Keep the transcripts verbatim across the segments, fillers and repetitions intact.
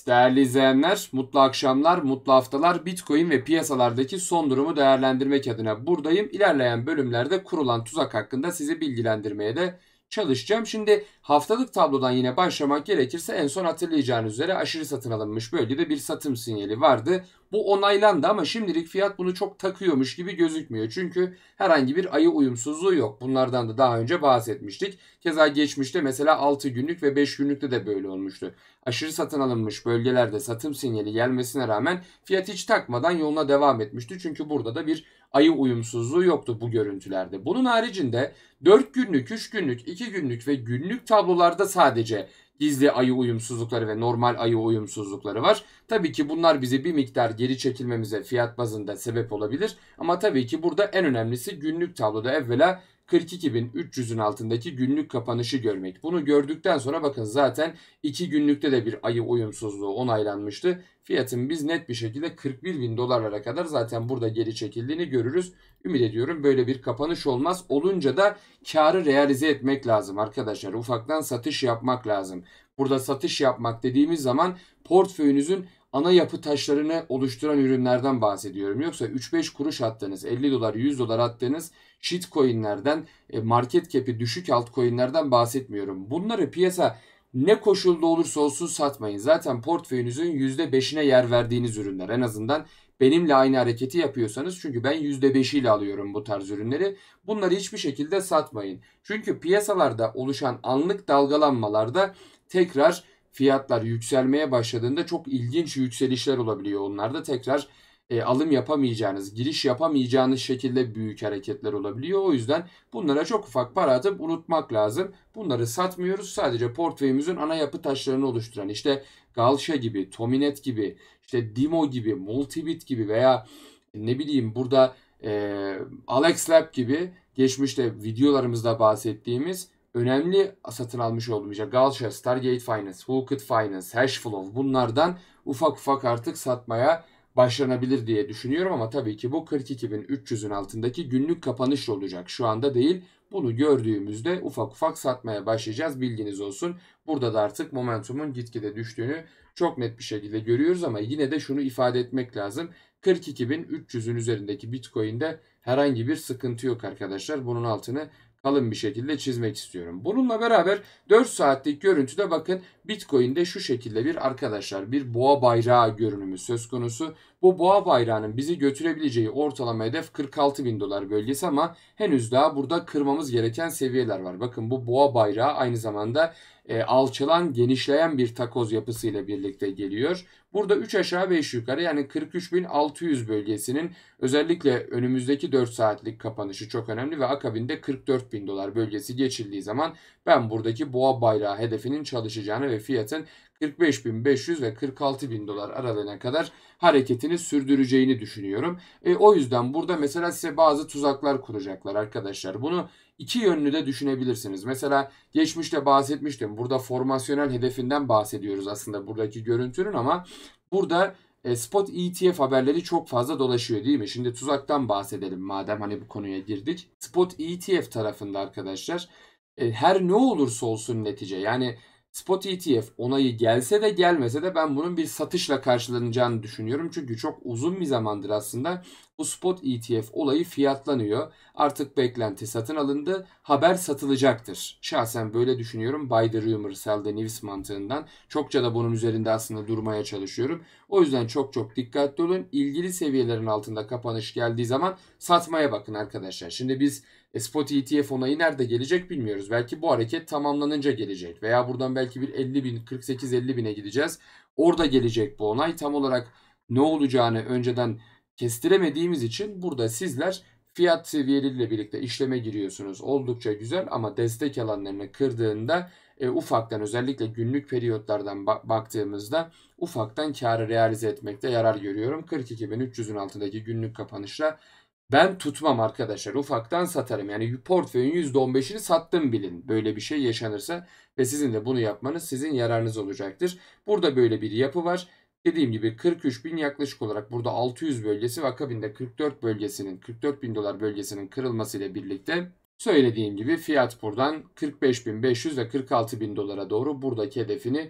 Evet, değerli izleyenler, mutlu akşamlar, mutlu haftalar. Bitcoin ve piyasalardaki son durumu değerlendirmek adına buradayım. İlerleyen bölümlerde kurulan tuzak hakkında sizi bilgilendirmeye de çalışacağım. Şimdi haftalık tablodan yine başlamak gerekirse en son hatırlayacağınız üzere aşırı satın alınmış bölgede bir satım sinyali vardı. Bu onaylandı ama şimdilik fiyat bunu çok takıyormuş gibi gözükmüyor. Çünkü herhangi bir ayı uyumsuzluğu yok. Bunlardan da daha önce bahsetmiştik. Keza geçmişte mesela altı günlük ve beş günlükte de böyle olmuştu. Aşırı satın alınmış bölgelerde satım sinyali gelmesine rağmen fiyat hiç takmadan yoluna devam etmişti. Çünkü burada da bir ayı uyumsuzluğu yoktu bu görüntülerde. Bunun haricinde dört günlük, üç günlük, iki günlük ve günlük tablolarda sadece gizli ayı uyumsuzlukları ve normal ayı uyumsuzlukları var. Tabii ki bunlar bizi bir miktar geri çekilmemize fiyat bazında sebep olabilir. Ama tabii ki burada en önemlisi günlük tabloda evvela kırk iki bin üç yüzün altındaki günlük kapanışı görmek. Bunu gördükten sonra bakın zaten iki günlükte de bir ayı uyumsuzluğu onaylanmıştı. Fiyatın biz net bir şekilde kırk bir bin dolarlara kadar zaten burada geri çekildiğini görürüz. Ümit ediyorum böyle bir kapanış olmaz. Olunca da karı realize etmek lazım arkadaşlar. Ufaktan satış yapmak lazım. Burada satış yapmak dediğimiz zaman portföyünüzün ana yapı taşlarını oluşturan ürünlerden bahsediyorum. Yoksa üç beş kuruş attığınız, elli dolar, yüz dolar attığınız shitcoin'lerden, market cap'i düşük altcoin'lerden bahsetmiyorum. Bunları piyasa ne koşulda olursa olsun satmayın. Zaten portföyünüzün yüzde beşine yer verdiğiniz ürünler. En azından benimle aynı hareketi yapıyorsanız, çünkü ben yüzde beş ile alıyorum bu tarz ürünleri. Bunları hiçbir şekilde satmayın. Çünkü piyasalarda oluşan anlık dalgalanmalarda tekrar fiyatlar yükselmeye başladığında çok ilginç yükselişler olabiliyor. Onlarda tekrar e, alım yapamayacağınız, giriş yapamayacağınız şekilde büyük hareketler olabiliyor. O yüzden bunlara çok ufak para atıp unutmak lazım. Bunları satmıyoruz. Sadece portföyümüzün ana yapı taşlarını oluşturan işte Galşa gibi, Tominet gibi, işte Dimo gibi, Multibit gibi veya ne bileyim burada e, Alex Lab gibi geçmişte videolarımızda bahsettiğimiz önemli satın almış olduğumuz işte Galsha, Stargate Finance, Hooked Finance, Hashflow, bunlardan ufak ufak artık satmaya başlanabilir diye düşünüyorum ama tabii ki bu kırk iki bin üç yüzün altındaki günlük kapanış olacak. Şu anda değil. Bunu gördüğümüzde ufak ufak satmaya başlayacağız. Bilginiz olsun. Burada da artık momentumun gitgide düştüğünü çok net bir şekilde görüyoruz ama yine de şunu ifade etmek lazım. kırk iki bin üç yüzün üzerindeki Bitcoin'de herhangi bir sıkıntı yok arkadaşlar. Bunun altını kalın bir şekilde çizmek istiyorum. Bununla beraber dört saatlik görüntüde bakın Bitcoin'de şu şekilde bir arkadaşlar bir boğa bayrağı görünümü söz konusu. Bu boğa bayrağının bizi götürebileceği ortalama hedef kırk altı bin dolar bölgesi ama henüz daha burada kırmamız gereken seviyeler var. Bakın bu boğa bayrağı aynı zamanda e, alçalan, genişleyen bir takoz yapısıyla birlikte geliyor. Burada üç aşağı beş yukarı yani kırk üç bin altı yüz bölgesinin özellikle önümüzdeki dört saatlik kapanışı çok önemli ve akabinde kırk dört bin dolar bölgesi geçildiği zaman ben buradaki boğa bayrağı hedefinin çalışacağını ve fiyatın kırk beş bin beş yüz ve kırk altı bin dolar aralığına kadar hareketini sürdüreceğini düşünüyorum. E, o yüzden burada mesela size bazı tuzaklar kuracaklar arkadaşlar. Bunu iki yönlü de düşünebilirsiniz. Mesela geçmişte bahsetmiştim. Burada formasyonel hedefinden bahsediyoruz aslında buradaki görüntünün ama burada e, spot E T F haberleri çok fazla dolaşıyor değil mi? Şimdi tuzaktan bahsedelim madem hani bu konuya girdik. Spot E T F tarafında arkadaşlar e, her ne olursa olsun netice yani Spot E T F onayı gelse de gelmese de ben bunun bir satışla karşılanacağını düşünüyorum. Çünkü çok uzun bir zamandır aslında bu Spot E T F olayı fiyatlanıyor. Artık beklenti satın alındı. Haber satılacaktır. Şahsen böyle düşünüyorum. Buy the rumor, sell the news mantığından. Çokça da bunun üzerinde aslında durmaya çalışıyorum. O yüzden çok çok dikkatli olun. İlgili seviyelerin altında kapanış geldiği zaman satmaya bakın arkadaşlar. Şimdi biz Spot E T F onayı nerede gelecek bilmiyoruz. Belki bu hareket tamamlanınca gelecek. Veya buradan belki bir elli bin, kırk sekiz elli bine gideceğiz. Orada gelecek bu onay. Tam olarak ne olacağını önceden kestiremediğimiz için burada sizler fiyat seviyeleriyle birlikte işleme giriyorsunuz. Oldukça güzel ama destek alanlarını kırdığında e, ufaktan özellikle günlük periyotlardan ba- baktığımızda ufaktan karı realize etmekte yarar görüyorum. kırk iki bin üç yüzün altındaki günlük kapanışla ben tutmam arkadaşlar. Ufaktan satarım. Yani portföyün yüzde on beşini sattım bilin. Böyle bir şey yaşanırsa ve sizin de bunu yapmanız sizin yararınız olacaktır. Burada böyle bir yapı var. Dediğim gibi kırk üç bin yaklaşık olarak burada altı yüz bölgesi ve akabinde kırk dört bölgesinin kırk dört bin dolar bölgesinin kırılmasıyla birlikte söylediğim gibi fiyat buradan kırk beş bin beş yüz ve kırk altı bin dolara doğru buradaki hedefini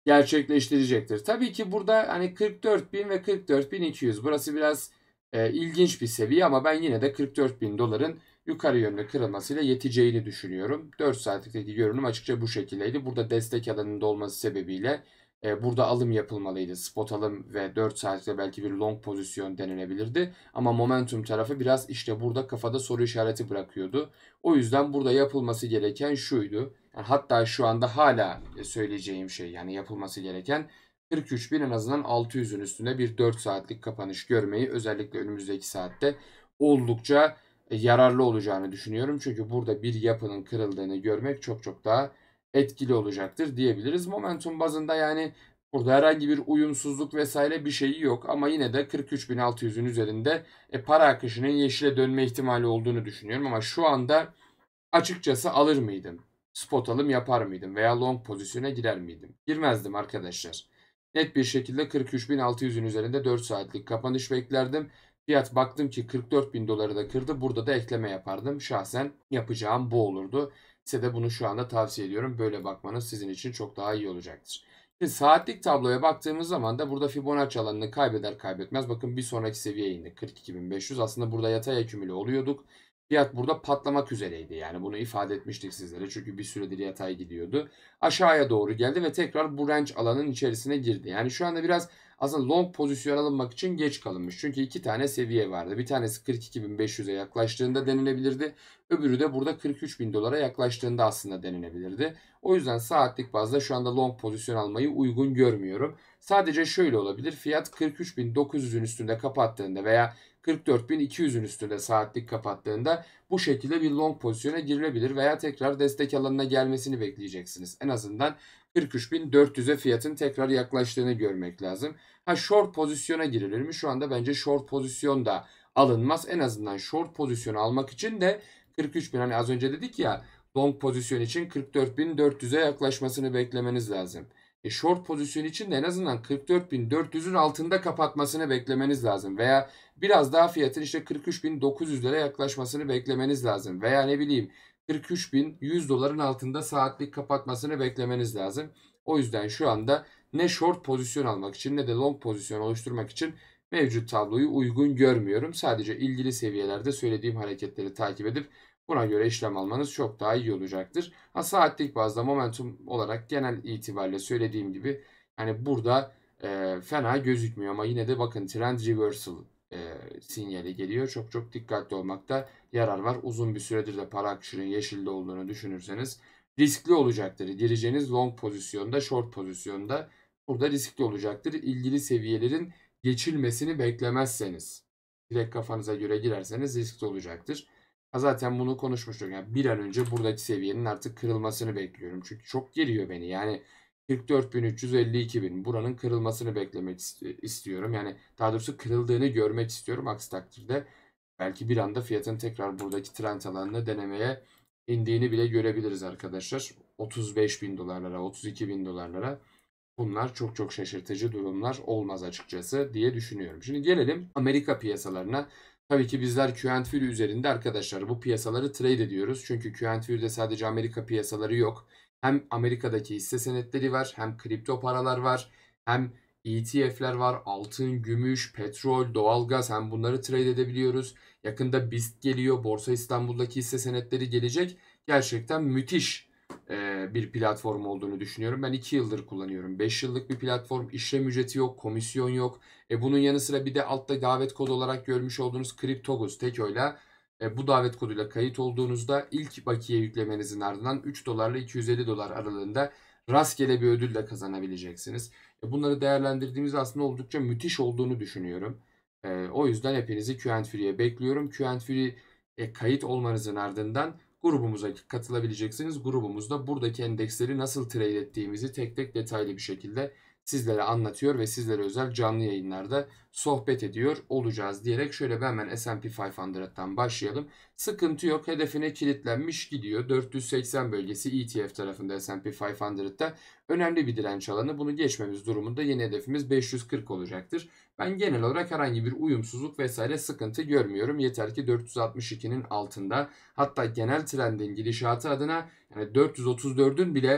gerçekleştirecektir. Tabii ki burada hani kırk dört bin ve kırk dört bin iki yüz, burası biraz e, ilginç bir seviye ama ben yine de kırk dört bin doların yukarı yönlü kırılmasıyla yeteceğini düşünüyorum. dört saatlikteki görünüm açıkça bu şekildeydi. Burada destek alanında olması sebebiyle e, burada alım yapılmalıydı. Spot alım ve dört saatte belki bir long pozisyon denenebilirdi. Ama momentum tarafı biraz işte burada kafada soru işareti bırakıyordu. O yüzden burada yapılması gereken şuydu. Yani hatta şu anda hala söyleyeceğim şey, yani yapılması gereken kırk üç bin, en azından altı yüzün üstünde bir dört saatlik kapanış görmeyi, özellikle önümüzdeki saatte oldukça yararlı olacağını düşünüyorum. Çünkü burada bir yapının kırıldığını görmek çok çok daha etkili olacaktır diyebiliriz. Momentum bazında yani burada herhangi bir uyumsuzluk vesaire bir şeyi yok ama yine de kırk üç bin altı yüzün üzerinde e, para akışının yeşile dönme ihtimali olduğunu düşünüyorum ama şu anda açıkçası alır mıydım? Spot alım yapar mıydım? Veya long pozisyona girer miydim? Girmezdim arkadaşlar. Net bir şekilde kırk üç bin altı yüzün üzerinde dört saatlik kapanış beklerdim. Fiyat baktım ki kırk dört bin doları da kırdı. Burada da ekleme yapardım. Şahsen yapacağım bu olurdu. Size de bunu şu anda tavsiye ediyorum. Böyle bakmanız sizin için çok daha iyi olacaktır. Şimdi saatlik tabloya baktığımız zaman da burada Fibonacci alanını kaybeder kaybetmez. Bakın bir sonraki seviyeye indi. kırk iki bin beş yüz. Aslında burada yatay akümüle oluyorduk. Fiyat burada patlamak üzereydi. Yani bunu ifade etmiştik sizlere. Çünkü bir süredir yatay gidiyordu. Aşağıya doğru geldi ve tekrar bu range alanın içerisine girdi. Yani şu anda biraz aslında long pozisyon alınmak için geç kalınmış. Çünkü iki tane seviye vardı. Bir tanesi kırk iki bin beş yüze yaklaştığında denilebilirdi. Öbürü de burada kırk üç bin dolara yaklaştığında aslında denilebilirdi. O yüzden saatlik bazda şu anda long pozisyon almayı uygun görmüyorum. Sadece şöyle olabilir. Fiyat kırk üç bin dokuz yüzün üstünde kapattığında veya kırk dört bin iki yüzün üstünde saatlik kapattığında bu şekilde bir long pozisyona girilebilir veya tekrar destek alanına gelmesini bekleyeceksiniz. En azından kırk üç bin dört yüze fiyatın tekrar yaklaştığını görmek lazım. Ha, short pozisyona girilir mi? Şu anda bence short pozisyon da alınmaz. En azından short pozisyonu almak için de kırk üç bin, hani az önce dedik ya, long pozisyon için kırk dört bin dört yüze yaklaşmasını beklemeniz lazım. E short pozisyon için de en azından kırk dört bin dört yüzün altında kapatmasını beklemeniz lazım. Veya biraz daha fiyatın işte kırk üç bin dokuz yüzlere yaklaşmasını beklemeniz lazım. Veya ne bileyim kırk üç bin yüz doların altında saatlik kapatmasını beklemeniz lazım. O yüzden şu anda ne short pozisyon almak için ne de long pozisyon oluşturmak için mevcut tabloyu uygun görmüyorum. Sadece ilgili seviyelerde söylediğim hareketleri takip edip buna göre işlem almanız çok daha iyi olacaktır. Ha, saatlik bazda momentum olarak genel itibariyle söylediğim gibi hani burada e, fena gözükmüyor ama yine de bakın trend reversal e, sinyali geliyor. Çok çok dikkatli olmakta yarar var. Uzun bir süredir de para akışının yeşilde olduğunu düşünürseniz riskli olacaktır. Gireceğiniz long pozisyonda, short pozisyonda burada riskli olacaktır. İlgili seviyelerin geçilmesini beklemezseniz, direkt kafanıza göre girerseniz riskli olacaktır. Ha, zaten bunu konuşmuştuk. Yani bir an önce buradaki seviyenin artık kırılmasını bekliyorum. Çünkü çok geriyor beni. Yani kırk dört bin üç yüz elli iki bin, buranın kırılmasını beklemek istiyorum. Yani daha doğrusu kırıldığını görmek istiyorum. Aksi takdirde belki bir anda fiyatın tekrar buradaki trend alanını denemeye indiğini bile görebiliriz arkadaşlar. otuz beş bin dolarlara, otuz iki bin dolarlara. Bunlar çok çok şaşırtıcı durumlar olmaz açıkçası diye düşünüyorum. Şimdi gelelim Amerika piyasalarına. Tabii ki bizler Q and Fury üzerinde arkadaşlar bu piyasaları trade ediyoruz. Çünkü Q and Fury'de sadece Amerika piyasaları yok. Hem Amerika'daki hisse senetleri var, hem kripto paralar var, hem E T F'ler var, altın, gümüş, petrol, doğalgaz, hem bunları trade edebiliyoruz. Yakında BIST geliyor, Borsa İstanbul'daki hisse senetleri gelecek. Gerçekten müthiş bir platform olduğunu düşünüyorum. Ben iki yıldır kullanıyorum. beş yıllık bir platform. İşlem ücreti yok, komisyon yok. E bunun yanı sıra bir de altta davet kodu olarak görmüş olduğunuz Kriptoguz Teko'yla e, bu davet koduyla kayıt olduğunuzda ilk bakiye yüklemenizin ardından üç dolarla iki yüz elli dolar aralığında rastgele bir ödül de kazanabileceksiniz. E bunları değerlendirdiğimizde aslında oldukça müthiş olduğunu düşünüyorum. E, o yüzden hepinizi Q and Fury'ye bekliyorum. Q and Fury'ye kayıt olmanızın ardından grubumuza katılabileceksiniz. Grubumuzda buradaki endeksleri nasıl trade ettiğimizi tek tek detaylı bir şekilde sizlere anlatıyor ve sizlere özel canlı yayınlarda sohbet ediyor olacağız diyerek şöyle bir hemen S and P beş yüzden başlayalım. Sıkıntı yok. Hedefine kilitlenmiş gidiyor. dört yüz seksen bölgesi E T F tarafında S and P beş yüzde önemli bir direnç alanı. Bunu geçmemiz durumunda yeni hedefimiz beş yüz kırk olacaktır. Ben genel olarak herhangi bir uyumsuzluk vesaire sıkıntı görmüyorum. Yeter ki dört yüz altmış ikinin altında. Hatta genel trendin gidişatı adına yani dört yüz otuz dördün bile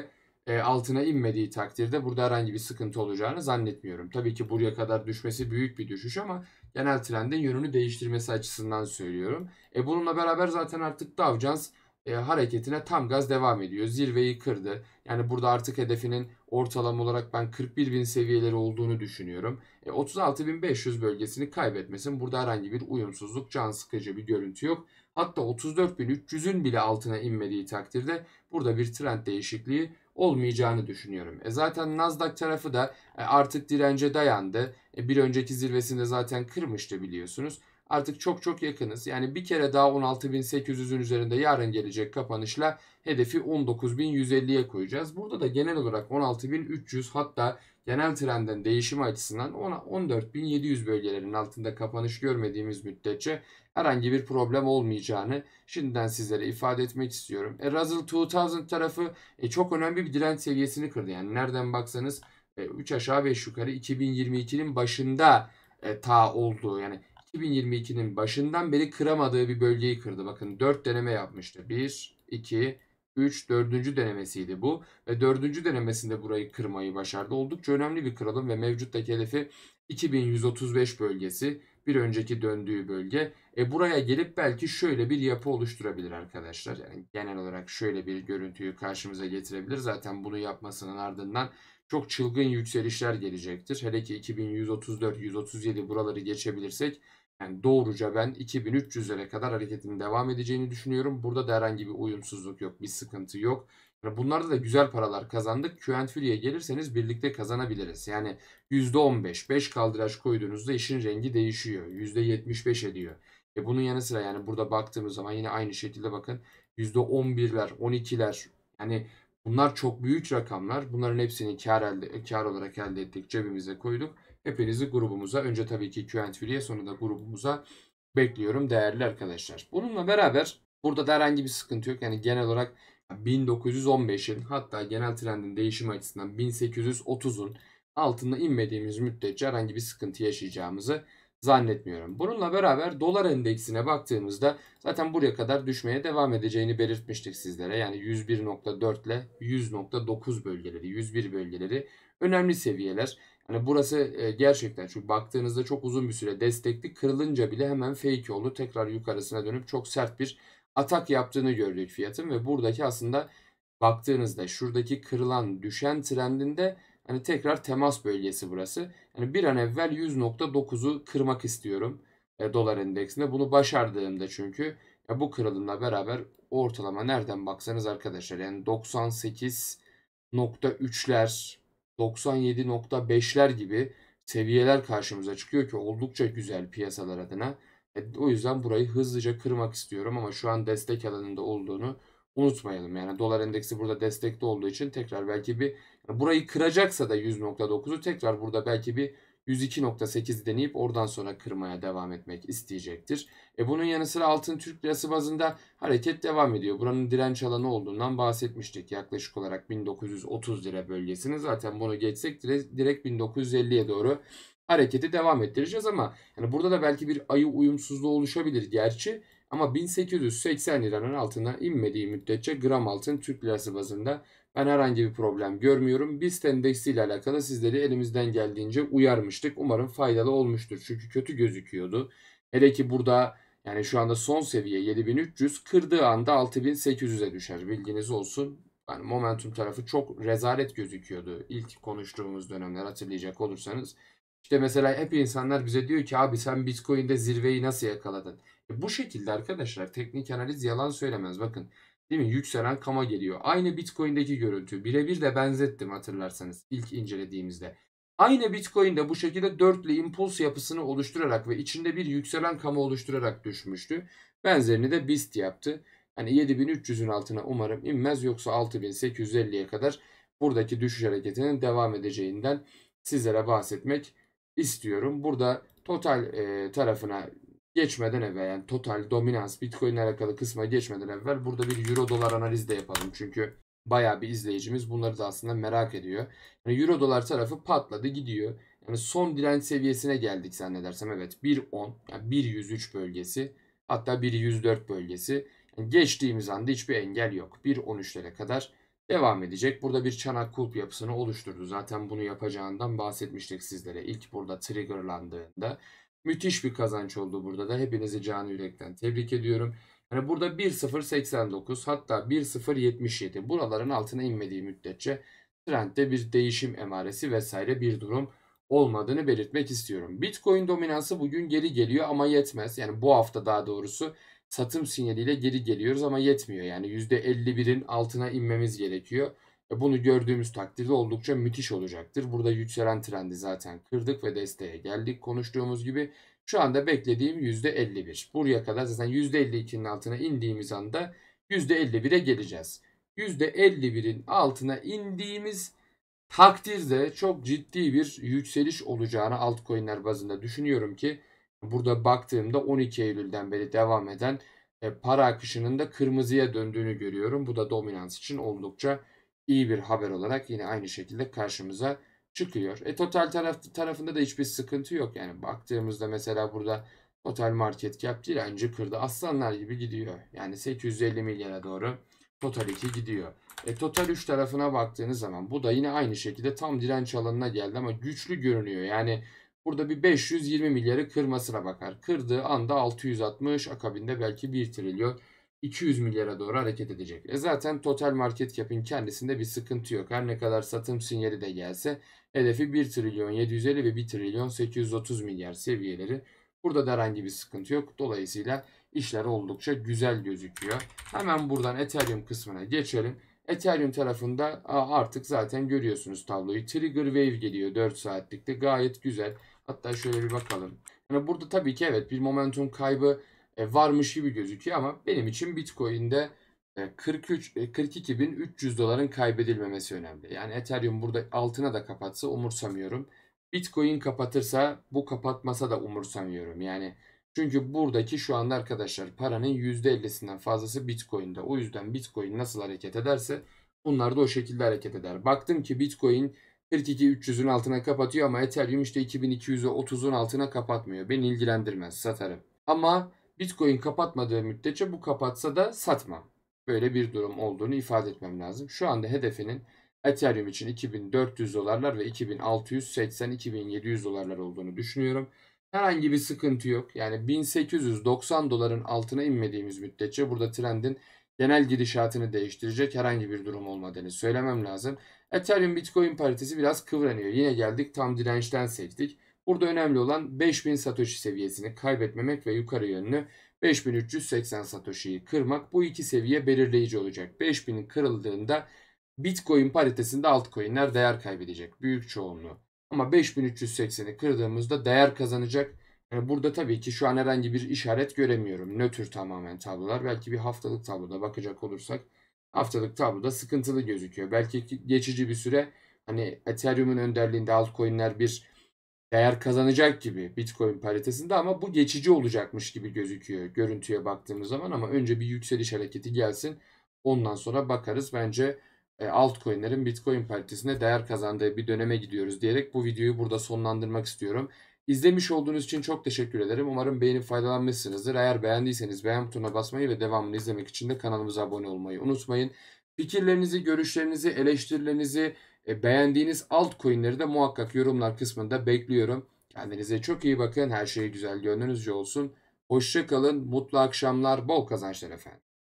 e, altına inmediği takdirde burada herhangi bir sıkıntı olacağını zannetmiyorum. Tabii ki buraya kadar düşmesi büyük bir düşüş ama genel trendin yönünü değiştirmesi açısından söylüyorum. E, bununla beraber zaten artık Dow Jones e, hareketine tam gaz devam ediyor. Zirveyi kırdı. Yani burada artık hedefinin ortalama olarak ben kırk bir bin seviyeleri olduğunu düşünüyorum. E, otuz altı bin beş yüz bölgesini kaybetmesin. Burada herhangi bir uyumsuzluk, can sıkıcı bir görüntü yok. Hatta otuz dört bin üç yüzün bile altına inmediği takdirde burada bir trend değişikliği olmayacağını düşünüyorum. E zaten Nasdaq tarafı da e, artık dirence dayandı. E, bir önceki zirvesinde zaten kırmıştı biliyorsunuz. Artık çok çok yakınız. Yani bir kere daha on altı bin sekiz yüzün üzerinde yarın gelecek kapanışla hedefi on dokuz bin yüz elliye koyacağız. Burada da genel olarak on altı bin üç yüz, hatta genel trendin değişimi açısından on dört bin yedi yüz bölgelerinin altında kapanış görmediğimiz müddetçe herhangi bir problem olmayacağını şimdiden sizlere ifade etmek istiyorum. E, Russell iki yüz tarafı e, çok önemli bir direnç seviyesini kırdı. Yani nereden baksanız e, üç aşağı beş yukarı iki bin yirmi ikinin başında e, ta olduğu, yani iki bin yirmi ikinin başından beri kıramadığı bir bölgeyi kırdı. Bakın dört deneme yapmıştı. bir, iki, üç, dördüncü denemesiydi bu. Ve dördüncü denemesinde burayı kırmayı başardı. Oldukça önemli bir kırılım ve mevcuttaki hedefi iki bin yüz otuz beş bölgesi. Bir önceki döndüğü bölge. E buraya gelip belki şöyle bir yapı oluşturabilir arkadaşlar. Yani genel olarak şöyle bir görüntüyü karşımıza getirebilir. Zaten bunu yapmasının ardından çok çılgın yükselişler gelecektir. Hele ki iki bin yüz otuz dört yüz otuz yedi buraları geçebilirsek, yani doğruca ben iki bin üç yüzlere kadar hareketin devam edeceğini düşünüyorum. Burada da herhangi bir uyumsuzluk yok, bir sıkıntı yok. Yani bunlarda da güzel paralar kazandık. Q and Fury'e gelirseniz birlikte kazanabiliriz. Yani yüzde on beş, beş kaldıraç koyduğunuzda işin rengi değişiyor. yüzde yetmiş beş ediyor. E bunun yanı sıra yani burada baktığımız zaman yine aynı şekilde bakın yüzde on birler, on ikiler, yani bunlar çok büyük rakamlar. Bunların hepsini kar, elde, kar olarak elde ettik, cebimize koyduk. Hepinizi grubumuza, önce tabii ki Q and Fury'e, sonra da grubumuza bekliyorum değerli arkadaşlar. Bununla beraber burada da herhangi bir sıkıntı yok. Yani genel olarak bin dokuz yüz on beşin, hatta genel trendin değişimi açısından bin sekiz yüz otuzun altında inmediğimiz müddetçe herhangi bir sıkıntı yaşayacağımızı zannetmiyorum. Bununla beraber dolar endeksine baktığımızda zaten buraya kadar düşmeye devam edeceğini belirtmiştik sizlere. Yani yüz bir nokta dört ile yüz nokta dokuz bölgeleri, yüz bir bölgeleri önemli seviyeler. Yani burası e, gerçekten, çünkü baktığınızda çok uzun bir süre destekli, kırılınca bile hemen fake oldu. Tekrar yukarısına dönüp çok sert bir atak yaptığını gördük fiyatın ve buradaki aslında baktığınızda şuradaki kırılan düşen trendinde hani tekrar temas bölgesi burası. Yani bir an evvel yüz nokta dokuzu kırmak istiyorum e, dolar endeksinde. Bunu başardığımda çünkü ya bu kırılımla beraber ortalama nereden baksanız arkadaşlar yani doksan sekiz nokta üçler, doksan yedi nokta beşler gibi seviyeler karşımıza çıkıyor ki oldukça güzel piyasalar adına. E, o yüzden burayı hızlıca kırmak istiyorum ama şu an destek alanında olduğunu unutmayalım. Yani dolar endeksi burada destekte olduğu için tekrar belki bir, yani burayı kıracaksa da yüz nokta dokuzu tekrar burada belki bir yüz iki nokta sekiz deneyip oradan sonra kırmaya devam etmek isteyecektir. E bunun yanı sıra altın Türk lirası bazında hareket devam ediyor. Buranın direnç alanı olduğundan bahsetmiştik. Yaklaşık olarak bin dokuz yüz otuz lira bölgesini, zaten bunu geçsek direkt bin dokuz yüz elliye doğru hareketi devam ettireceğiz ama yani burada da belki bir ayı uyumsuzluğu oluşabilir gerçi, ama bin sekiz yüz seksen liranın altına inmediği müddetçe gram altın Türk lirası bazında ben herhangi bir problem görmüyorum. BIST endeksi ile alakalı sizleri elimizden geldiğince uyarmıştık. Umarım faydalı olmuştur. Çünkü kötü gözüküyordu. Hele ki burada yani şu anda son seviye yedi bin üç yüz, kırdığı anda altı bin sekiz yüze düşer. Bilginiz olsun. Yani momentum tarafı çok rezalet gözüküyordu ilk konuştuğumuz dönemler, hatırlayacak olursanız. İşte mesela hep insanlar bize diyor ki abi sen Bitcoin'de zirveyi nasıl yakaladın? E bu şekilde arkadaşlar, teknik analiz yalan söylemez. Bakın, değil mi? Yükselen kama geliyor. Aynı Bitcoin'deki görüntü. Birebir de benzettim hatırlarsanız ilk incelediğimizde. Aynı Bitcoin'de bu şekilde dörtlü impuls yapısını oluşturarak ve içinde bir yükselen kama oluşturarak düşmüştü. Benzerini de BIST yaptı. Hani yedi bin üç yüzün altına umarım inmez, yoksa altı bin sekiz yüz elliye kadar buradaki düşüş hareketinin devam edeceğinden sizlere bahsetmek istiyorum. Burada total e, tarafına geçmeden evvel, yani total dominans Bitcoin ile alakalı kısma geçmeden evvel burada bir euro dolar analizi de yapalım. Çünkü bayağı bir izleyicimiz bunları da aslında merak ediyor. Yani euro dolar tarafı patladı gidiyor. Yani son direnç seviyesine geldik zannedersem, evet bir nokta on, yani bir nokta yüz üç bölgesi, hatta bir nokta yüz dört bölgesi. Yani geçtiğimiz anda hiçbir engel yok. bir nokta on üçlere kadar devam edecek. Burada bir çanak kulp yapısını oluşturdu. Zaten bunu yapacağından bahsetmiştik sizlere. İlk burada triggerlandığında müthiş bir kazanç oldu burada da. Hepinizi canı yürekten tebrik ediyorum. Yani burada bir nokta sıfır seksen dokuz hatta bir nokta sıfır yetmiş yedi buraların altına inmediği müddetçe trendde bir değişim emaresi vesaire bir durum olmadığını belirtmek istiyorum. Bitcoin dominansı bugün geri geliyor ama yetmez. Yani bu hafta daha doğrusu satım sinyaliyle geri geliyoruz ama yetmiyor. Yani yüzde elli birin altına inmemiz gerekiyor. E bunu gördüğümüz takdirde oldukça müthiş olacaktır. Burada yükselen trendi zaten kırdık ve desteğe geldik. Konuştuğumuz gibi şu anda beklediğim yüzde elli bir. Buraya kadar zaten yüzde elli ikinin altına indiğimiz anda yüzde elli bire geleceğiz. yüzde elli birin altına indiğimiz takdirde çok ciddi bir yükseliş olacağını altcoin'ler bazında düşünüyorum ki burada baktığımda on iki Eylül'den beri devam eden e, para akışının da kırmızıya döndüğünü görüyorum. Bu da dominans için oldukça iyi bir haber olarak yine aynı şekilde karşımıza çıkıyor. E total taraf, tarafında da hiçbir sıkıntı yok. Yani baktığımızda mesela burada total market cap direnci kırdı. Aslanlar gibi gidiyor. Yani sekiz yüz elli milyara doğru total iki gidiyor. E, total üç tarafına baktığınız zaman bu da yine aynı şekilde tam direnç alanına geldi ama güçlü görünüyor. Yani burada bir beş yüz yirmi milyarı kırmasına bakar. Kırdığı anda altı yüz altmış akabinde belki bir trilyon iki yüz milyara doğru hareket edecek. E zaten total market cap'in kendisinde bir sıkıntı yok. Her ne kadar satım sinyali de gelse hedefi bir trilyon yedi yüz elli ve bir trilyon sekiz yüz otuz milyar seviyeleri. Burada da herhangi bir sıkıntı yok. Dolayısıyla işler oldukça güzel gözüküyor. Hemen buradan Ethereum kısmına geçelim. Ethereum tarafında artık zaten görüyorsunuz tabloyu. Trigger Wave geliyor dört saatlikte. Gayet güzel. Hatta şöyle bir bakalım. Yani burada tabii ki evet bir momentum kaybı e, varmış gibi gözüküyor ama benim için Bitcoin'de e, kırk üç kırk iki bin üç yüz doların kaybedilmemesi önemli. Yani Ethereum burada altına da kapatsa umursamıyorum. Bitcoin kapatırsa bu kapatmasa da umursamıyorum. Yani çünkü buradaki şu anda arkadaşlar paranın yüzde ellisinden fazlası Bitcoin'de. O yüzden Bitcoin nasıl hareket ederse bunlar da o şekilde hareket eder. Baktım ki Bitcoin kırk iki bin üç yüzün altına kapatıyor ama Ethereum işte iki bin iki yüz otuzun altına kapatmıyor. Beni ilgilendirmez, satarım. Ama Bitcoin kapatmadığı müddetçe bu kapatsa da satmam. Böyle bir durum olduğunu ifade etmem lazım. Şu anda hedefinin Ethereum için iki bin dört yüz dolarlar ve iki bin altı yüz seksen iki bin yedi yüz dolarlar olduğunu düşünüyorum. Herhangi bir sıkıntı yok. Yani bin sekiz yüz doksan doların altına inmediğimiz müddetçe burada trendin genel gidişatını değiştirecek herhangi bir durum olmadığını söylemem lazım. Ethereum Bitcoin paritesi biraz kıvranıyor. Yine geldik tam dirençten sektik. Burada önemli olan beş bin Satoshi seviyesini kaybetmemek ve yukarı yönlü beş bin üç yüz seksen Satoshi'yi kırmak. Bu iki seviye belirleyici olacak. beş binin kırıldığında Bitcoin paritesinde altcoin'ler değer kaybedecek. Büyük çoğunluğu. Ama beş bin üç yüz sekseni kırdığımızda değer kazanacak. Yani burada tabii ki şu an herhangi bir işaret göremiyorum. Nötr tamamen tablolar. Belki bir haftalık tabloda bakacak olursak haftalık tabloda sıkıntılı gözüküyor. Belki geçici bir süre hani Ethereum'un önderliğinde altcoin'ler bir değer kazanacak gibi Bitcoin paritesinde ama bu geçici olacakmış gibi gözüküyor görüntüye baktığımız zaman ama önce bir yükseliş hareketi gelsin. Ondan sonra bakarız. Bence e, altcoin'lerin Bitcoin paritesinde değer kazandığı bir döneme gidiyoruz diyerek bu videoyu burada sonlandırmak istiyorum. İzlemiş olduğunuz için çok teşekkür ederim. Umarım beğenip faydalanmışsınızdır. Eğer beğendiyseniz beğen butonuna basmayı ve devamını izlemek için de kanalımıza abone olmayı unutmayın. Fikirlerinizi, görüşlerinizi, eleştirilerinizi, e, beğendiğiniz altcoin'leri de muhakkak yorumlar kısmında bekliyorum. Kendinize çok iyi bakın. Her şey güzel gönlünüzce olsun. Hoşça kalın. Mutlu akşamlar. Bol kazançlar efendim.